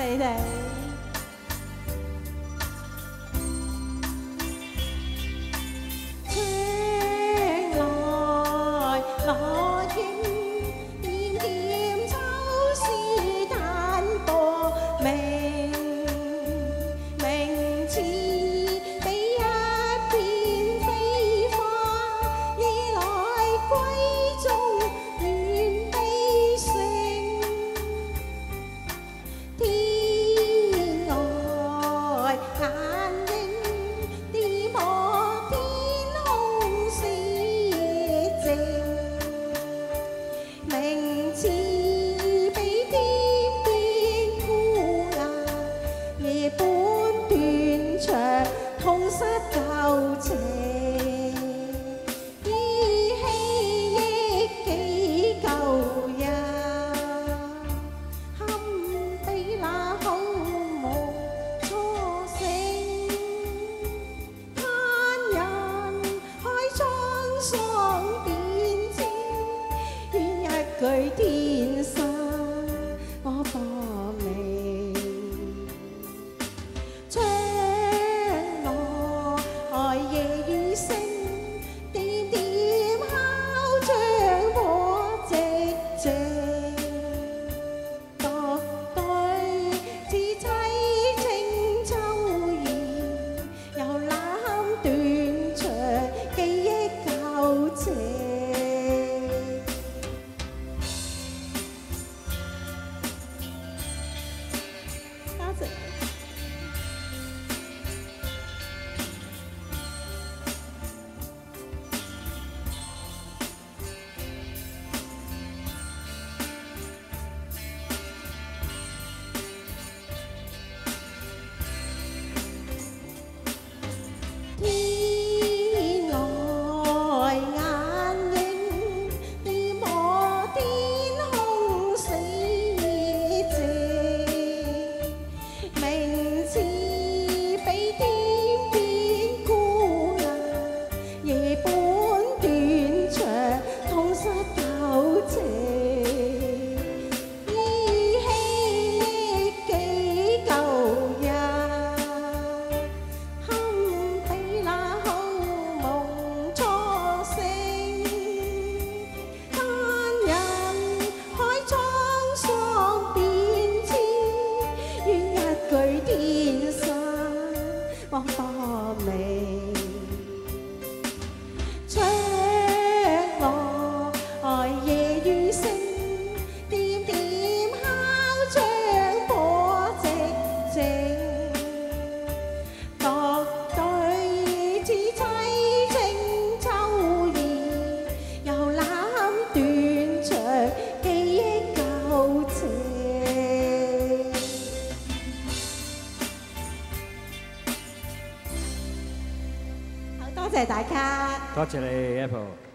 你哋。名字比天邊孤雁，夜半斷腸，痛失舊情。依稀憶幾舊日，堪比那好夢初醒。他人開滄桑變遷。句天生我播明，窗外夜雨聲，點點敲窗破寂靜，獨對似凄清秋意，又攬斷腸記憶舊情。天生我播明，窗外夜雨聲，點點敲窗破寂靜，獨對似凄清秋意，又攬斷腸記憶舊情。多謝大家， 多謝你 Apple。